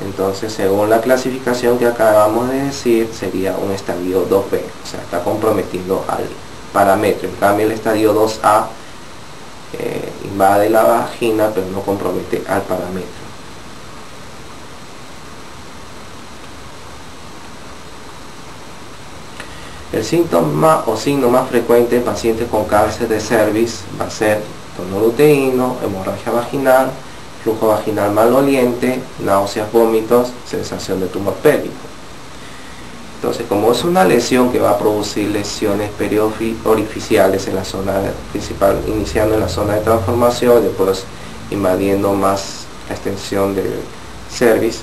Entonces, según la clasificación que acabamos de decir, sería un estadio 2B, o sea, está comprometiendo al parámetro. En cambio, el estadio 2A invade la vagina, pero no compromete al parámetro. El síntoma o signo más frecuente en pacientes con cáncer de cervix va a ser dolor uterino, hemorragia vaginal, flujo vaginal maloliente, náuseas, vómitos, sensación de tumor pélvico. Entonces, como es una lesión que va a producir lesiones periorificiales en la zona principal, iniciando en la zona de transformación y después invadiendo más la extensión del cervix,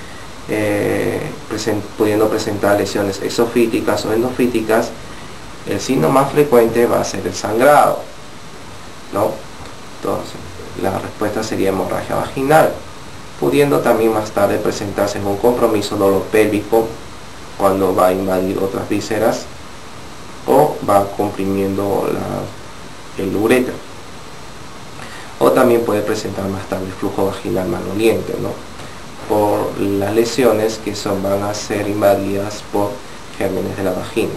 pudiendo presentar lesiones exofíticas o endofíticas, el signo más frecuente va a ser el sangrado, ¿no? Entonces, la respuesta sería hemorragia vaginal, pudiendo también más tarde presentarse en un compromiso dolor pélvico cuando va a invadir otras vísceras o va comprimiendo el uretra. O también puede presentar más tarde flujo vaginal maloliente, ¿no? Por las lesiones que van a ser invadidas por gérmenes de la vagina,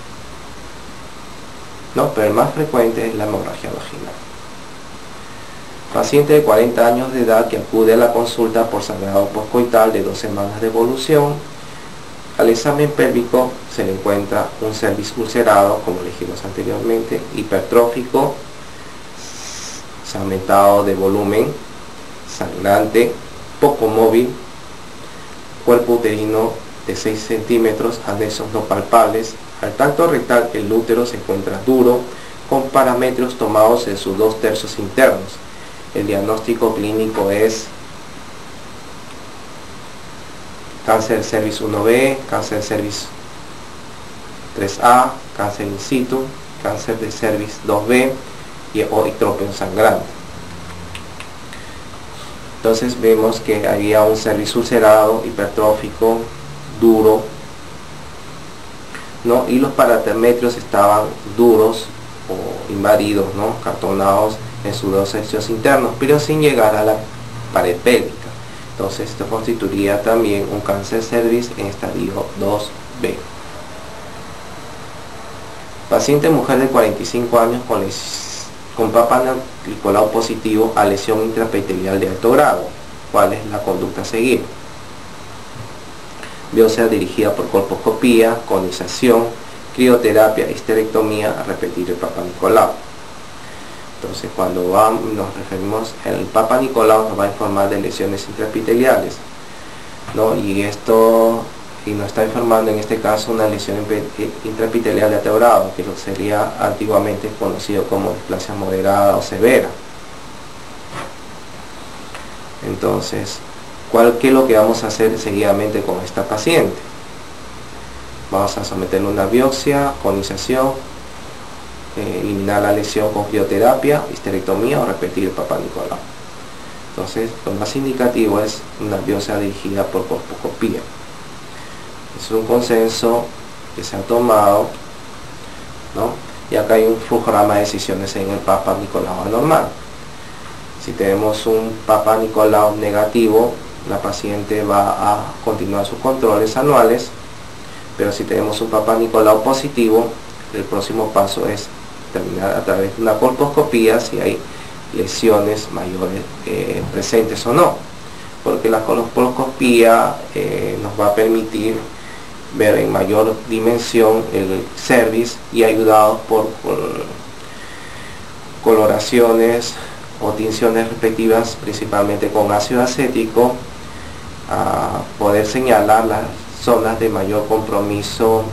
¿no? Pero el más frecuente es la hemorragia vaginal. Paciente de 40 años de edad que acude a la consulta por sangrado postcoital de 2 semanas de evolución. Al examen pélvico se le encuentra un cervix ulcerado, como dijimos anteriormente, hipertrófico, segmentado de volumen, sangrante, poco móvil, cuerpo uterino de 6 centímetros, anexos no palpables. Al tacto rectal, el útero se encuentra duro, con parámetros tomados en sus 2/3 internos. El diagnóstico clínico es cáncer del cervix 1B, cáncer del cervix 3A, cáncer in situ, cáncer del cervix 2B o ectropio sangrante. Entonces vemos que había un cervix ulcerado, hipertrófico, duro, ¿no? Y los parametrios estaban duros o invadidos, ¿no? Cartonados en sus 2 tercios internos, pero sin llegar a la pared pélvica. Entonces esto constituiría también un cáncer cervix en estadio 2B. Paciente mujer de 45 años con Papa Nicolau positivo a lesión intraepitelial de alto grado. ¿Cuál es la conducta a seguir? Biopsia dirigida por colposcopía, conización, crioterapia, histerectomía, a repetir el Papa Nicolau. Entonces, cuando nos referimos al Papa Nicolau, nos va a informar de lesiones intraepiteliales, ¿no? Y nos está informando en este caso una lesión intraepitelial de alto grado, que lo sería antiguamente conocido como displasia moderada o severa. Entonces, ¿qué es lo que vamos a hacer seguidamente con esta paciente? Vamos a someterle una biopsia, conización, eliminar la lesión con crioterapia, histerectomía o repetir el Papa Nicolau. Entonces, lo más indicativo es una biopsia dirigida por colposcopía. Es un consenso que se ha tomado, ¿no? Y acá hay un flujograma de decisiones en el Papa Nicolau anormal. Si tenemos un Papa Nicolau negativo, la paciente va a continuar sus controles anuales, pero si tenemos un Papa Nicolau positivo, el próximo paso es terminar a través de una colposcopía si hay lesiones mayores presentes o no, porque la colposcopía nos va a permitir ver en mayor dimensión el cervix y ayudados por coloraciones o tinciones respectivas, principalmente con ácido acético, a poder señalar las zonas de mayor compromiso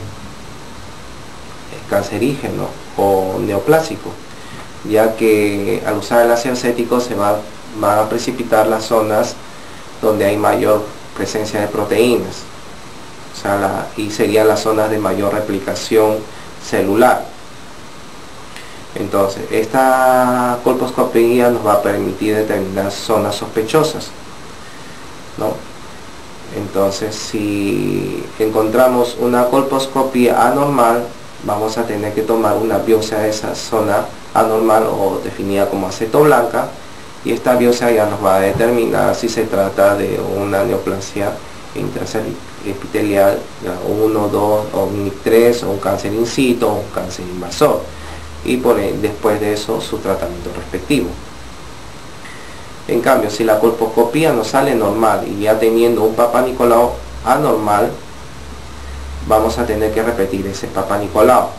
cancerígeno o neoplásico, ya que al usar el ácido acético se van a precipitar las zonas donde hay mayor presencia de proteínas, o sea, y serían las zonas de mayor replicación celular. Entonces, esta colposcopía nos va a permitir determinar zonas sospechosas, ¿no? Entonces, si encontramos una colposcopía anormal, vamos a tener que tomar una biopsia de esa zona anormal o definida como aceto blanca y esta biopsia ya nos va a determinar si se trata de una neoplasia intraepitelial 1, 2 o mini 3, o un cáncer in situ o un cáncer invasor, y después de eso su tratamiento respectivo. En cambio, si la colposcopía nos sale normal y ya teniendo un Papá Nicolau anormal, vamos a tener que repetir ese Papá Nicolau.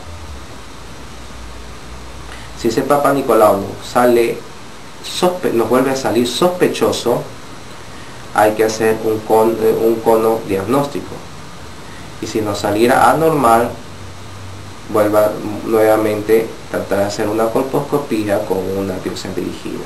Si ese Papá Nicolau nos vuelve a salir sospechoso, hay que hacer un cono diagnóstico. Y si nos saliera anormal, vuelva nuevamente a tratar de hacer una colposcopía con una biopsia dirigida.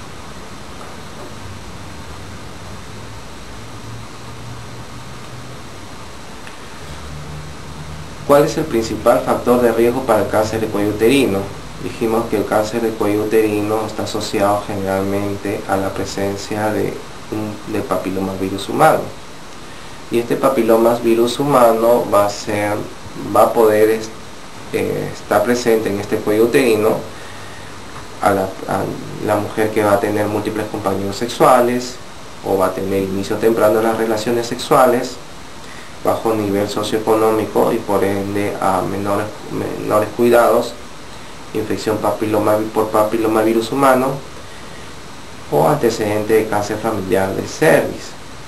¿Cuál es el principal factor de riesgo para el cáncer de cuello uterino? Dijimos que el cáncer de cuello uterino está asociado generalmente a la presencia de papilomavirus humano. Y este papilomavirus humano va a poder estar presente en este cuello uterino a la mujer que va a tener múltiples compañeros sexuales, o va a tener inicio temprano de las relaciones sexuales, bajo nivel socioeconómico y por ende a menores cuidados, infección por papilomavirus humano, o antecedente de cáncer familiar de cervix.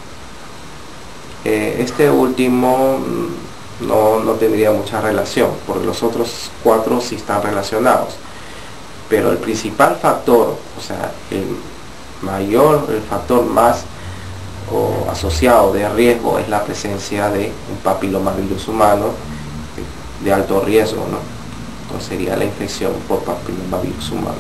Este último no tendría mucha relación, porque los otros 4 sí están relacionados, pero el principal factor, o sea, el factor más asociado de riesgo es la presencia de un papilomavirus humano de alto riesgo, ¿no? Entonces sería la infección por papilomavirus humano.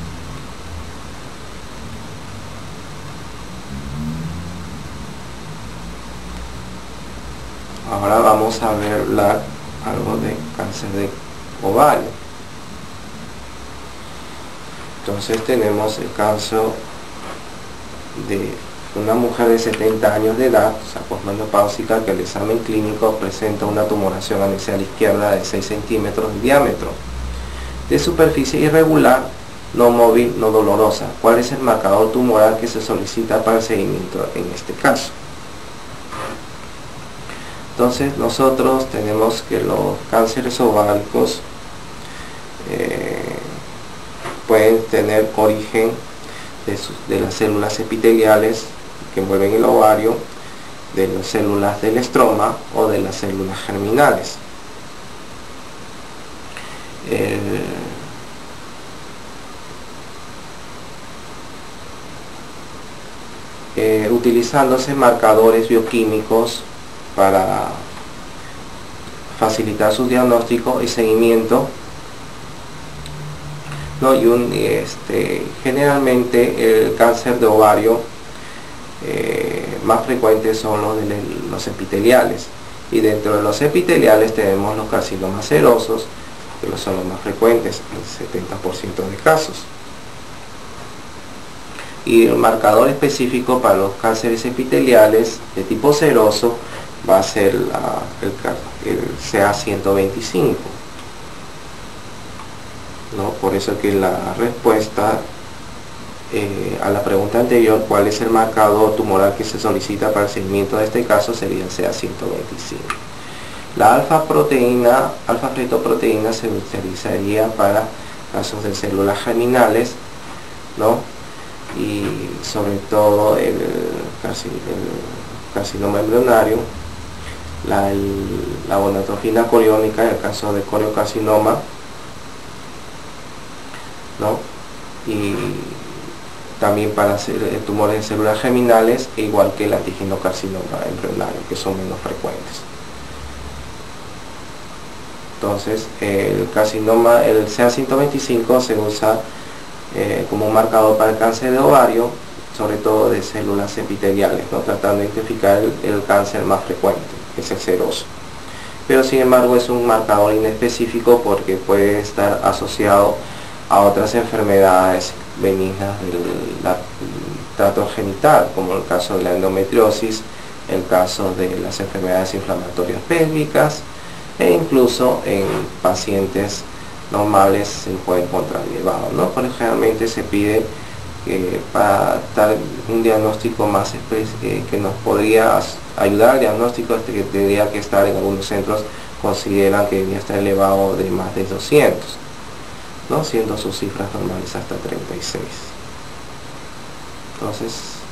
Ahora vamos a ver algo de cáncer de ovario. Entonces tenemos el caso de una mujer de 70 años de edad, o sea, posmenopáusica, que el examen clínico presenta una tumoración anexial izquierda de 6 centímetros de diámetro, de superficie irregular, no móvil, no dolorosa. ¿Cuál es el marcador tumoral que se solicita para el seguimiento en este caso? Entonces nosotros tenemos que los cánceres ováricos pueden tener origen de las células epiteliales que envuelven el ovario, de las células del estroma o de las células germinales. Utilizándose marcadores bioquímicos para facilitar su diagnóstico y seguimiento, ¿no? Generalmente el cáncer de ovario más frecuentes son los epiteliales, y dentro de los epiteliales tenemos los carcinomas serosos, que son los más frecuentes, el 70% de casos. Y el marcador específico para los cánceres epiteliales de tipo seroso va a ser el CA125, ¿no? Por eso que la respuesta a la pregunta anterior, ¿cuál es el marcador tumoral que se solicita para el seguimiento de este caso?, sería el CA125. La alfa-fetoproteína se utilizaría para casos de células germinales, ¿no? Y sobre todo el carcinoma embrionario, la gonadotrofina coriónica en el caso de coriocarcinoma, ¿no? Y también para tumores de células germinales, igual que el antigenocarcinoma embrionario, que son menos frecuentes. Entonces el CA125 se usa como un marcador para el cáncer de ovario, sobre todo de células epiteliales, ¿no? Tratando de identificar el cáncer más frecuente, que es el seroso. Pero sin embargo es un marcador inespecífico porque puede estar asociado a otras enfermedades benignas del trato genital, como el caso de la endometriosis, el caso de las enfermedades inflamatorias pélvicas, e incluso en pacientes normales se puede encontrar elevado, ¿no? Pero generalmente se pide para dar un diagnóstico más que nos podría ayudar al diagnóstico, que tendría que estar en algunos centros consideran que debería estar elevado de más de 200, ¿no? Siendo sus cifras normales hasta 36. Entonces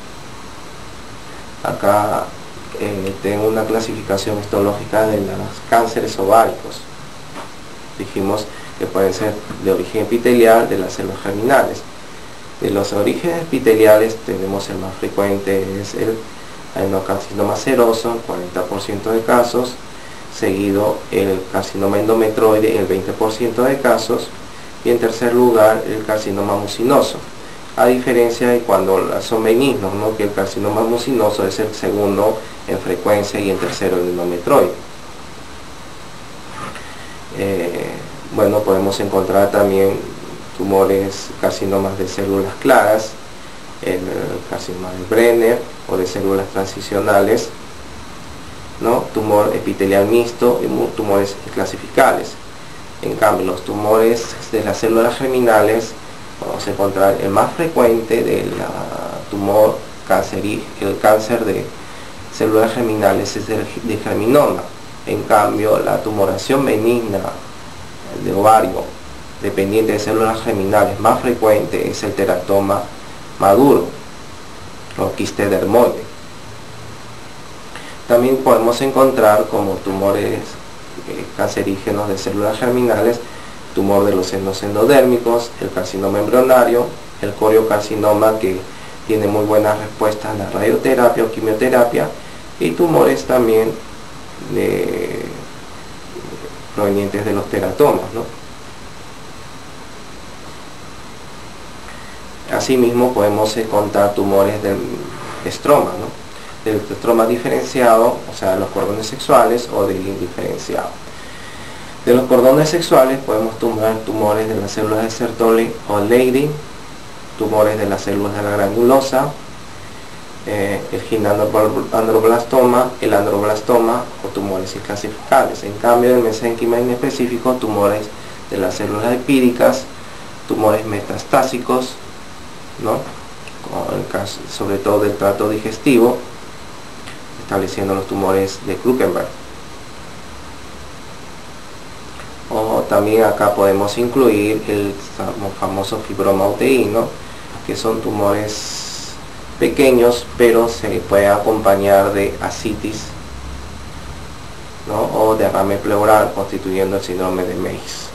acá tengo una clasificación histológica de los cánceres ováricos. Dijimos que pueden ser de origen epitelial, de las células germinales. De los orígenes epiteliales tenemos el más frecuente, es el adenocarcinoma seroso, en 40% de casos, seguido el carcinoma endometroide en el 20% de casos, y en tercer lugar el carcinoma mucinoso, a diferencia de cuando son benignos, ¿no? Que el carcinoma mucinoso es el segundo en frecuencia y en tercero el endometroide. Bueno, podemos encontrar también tumores, carcinomas de células claras, el carcinoma de Brenner o de células transicionales, ¿no? Tumor epitelial mixto y tumores clasificales. En cambio, los tumores de las células germinales, vamos a encontrar el más frecuente del tumor el cáncer de células germinales es de germinoma. En cambio, la tumoración benigna de ovario dependiente de células germinales más frecuente es el teratoma maduro o quiste dermoide. También podemos encontrar como tumores cancerígenos de células germinales, tumor de los senos endodérmicos, el carcinoma embrionario, el coriocarcinoma, que tiene muy buenas respuestas a la radioterapia o quimioterapia, y tumores también provenientes de los teratomas, ¿no? Asimismo podemos encontrar tumores del estroma, ¿no? Del estroma diferenciado, o sea, de los cordones sexuales, o del indiferenciado. De los cordones sexuales podemos tomar tumores de las células de Sertoli o Leydig, tumores de las células de la granulosa, el ginandroblastoma, el androblastoma o tumores inclasificables. En cambio, del mesénquima inespecífico, tumores de las células epídicas, tumores metastásicos, ¿no? En el caso, sobre todo del tracto digestivo, estableciendo los tumores de Krukenberg. O también acá podemos incluir el famoso fibroma uterino, que son tumores pequeños, pero se puede acompañar de ascitis, ¿no? O derrame pleural, constituyendo el síndrome de Meigs.